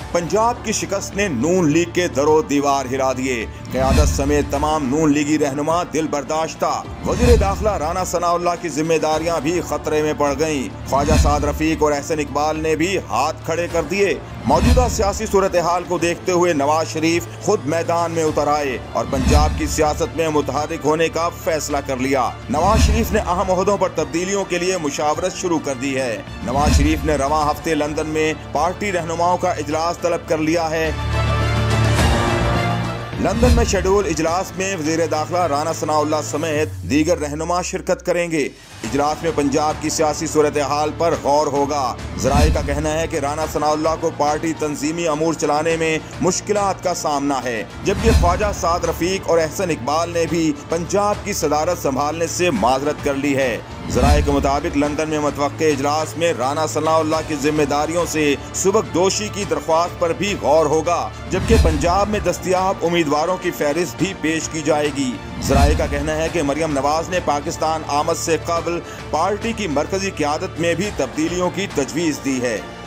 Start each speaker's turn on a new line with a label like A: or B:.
A: पंजाब की शिकस्त ने नून लीग के दरो दीवार हिला दिए। क़यादत समेत तमाम नून लीगी रहनुमा दिल बर्दाश्ता। वज़ीर दाखिला राना सनाउल्लाह की जिम्मेदारियां भी खतरे में पड़ गईं। ख्वाजा साद रफीक और एहसन इकबाल ने भी हाथ खड़े कर दिए। मौजूदा सियासी सूरत हाल को देखते हुए नवाज शरीफ खुद मैदान में उतर आए और पंजाब की सियासत में मुतहर्रिक होने का फैसला कर लिया। नवाज शरीफ ने अहम ओहदों पर तब्दीलियों के लिए मुशावरत शुरू कर दी है। नवाज शरीफ ने रवां हफ्ते लंदन में पार्टी रहनुमाओं का इजलास तलब कर लिया है। लंदन में शेड्यूल इजलास में वज़ीर दाखिला राना सनाउल्लाह समेत दीगर रहनुमा शिरकत करेंगे। इजलास में पंजाब की सियासी सूरत हाल पर गौर होगा। ज़राए का कहना है कि राना सनाउल्लाह को पार्टी तंजीमी अमूर चलाने में मुश्किलात का सामना है, जबकि ख्वाजा साद रफीक और एहसन इकबाल ने भी पंजाब की सदारत संभालने से माजरत कर ली है। ज़राए के मुताबिक लंदन में मुतवक्के इजलास में राना सनाउल्लाह की जिम्मेदारियों से सुबकदोशी की दरख्वास्त पर भी गौर होगा, जबकि पंजाब में दस्तयाब उम्मीदवारों की फहरिस्त भी पेश की जाएगी। ज़राए का कहना है कि मरियम नवाज ने पाकिस्तान आमद से कबल पार्टी की मरकजी क़यादत में भी तब्दीलियों की तजवीज़ दी है।